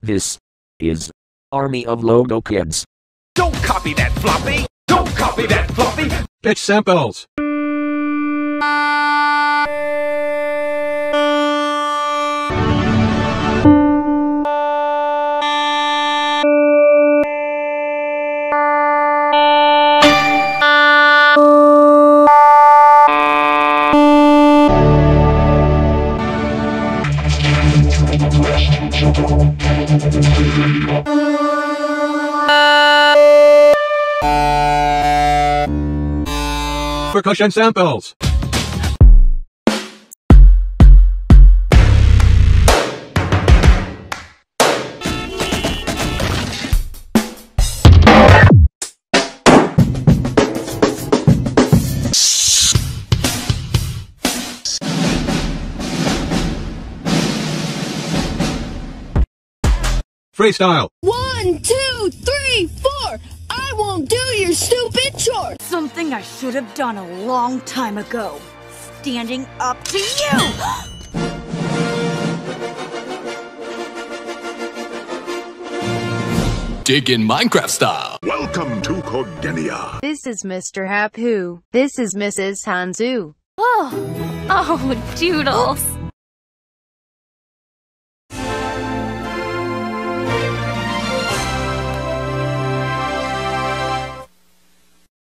This is Army of Logo Kids. Don't copy that floppy! Don't copy that floppy! Pitch samples! Percussion samples! Freestyle! 1, 2, 3, 4! I won't do your stupid chores! Something I should have done a long time ago. Standing up to you! Dig in Minecraft style. Welcome to Codenia. This is Mr. Hapu. This is Mrs. Hanzu. Oh, Doodles.